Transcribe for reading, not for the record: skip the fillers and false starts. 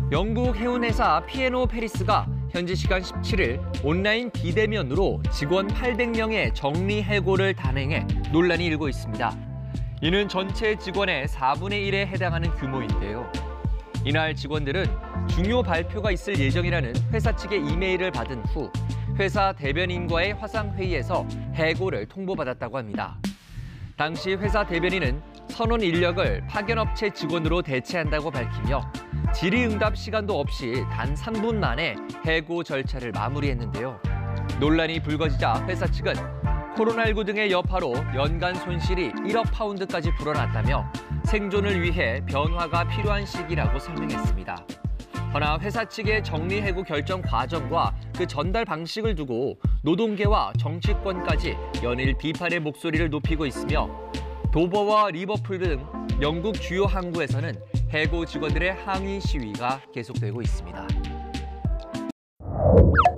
영국 해운회사 P&O 페리스가 현지 시간 17일 온라인 비대면으로 직원 800명의 정리해고를 단행해 논란이 일고 있습니다. 이는 전체 직원의 4분의 1에 해당하는 규모인데요. 이날 직원들은 중요 발표가 있을 예정이라는 회사 측의 이메일을 받은 후 회사 대변인과의 화상회의에서 해고를 통보받았다고 합니다. 당시 회사 대변인은 선원 인력을 파견업체 직원으로 대체한다고 밝히며 질의응답 시간도 없이 단 3분 만에 해고 절차를 마무리했는데요. 논란이 불거지자 회사 측은 코로나19 등의 여파로 연간 손실이 1억 파운드까지 불어났다며 생존을 위해 변화가 필요한 시기라고 설명했습니다. 허나 회사 측의 정리해고 결정 과정과 그 전달 방식을 두고 노동계와 정치권까지 연일 비판의 목소리를 높이고 있으며 도버와 리버풀 등 영국 주요 항구에서는 해고 직원들의 항의 시위가 계속되고 있습니다.